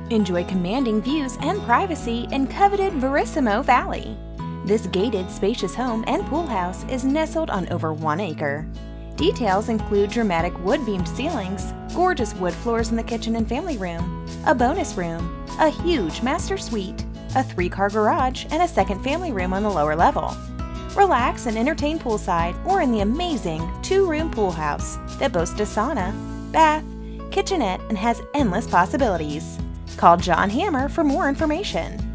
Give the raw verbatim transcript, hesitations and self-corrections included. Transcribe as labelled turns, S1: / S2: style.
S1: Enjoy commanding views and privacy in coveted Verissimo Valley. This gated, spacious home and pool house is nestled on over one acre. Details include dramatic wood-beamed ceilings, gorgeous wood floors in the kitchen and family room, a bonus room, a huge master suite, a three-car garage, and a second family room on the lower level. Relax and entertain poolside or in the amazing two-room pool house that boasts a sauna, bath, kitchenette, and has endless possibilities. Call John Hammer for more information.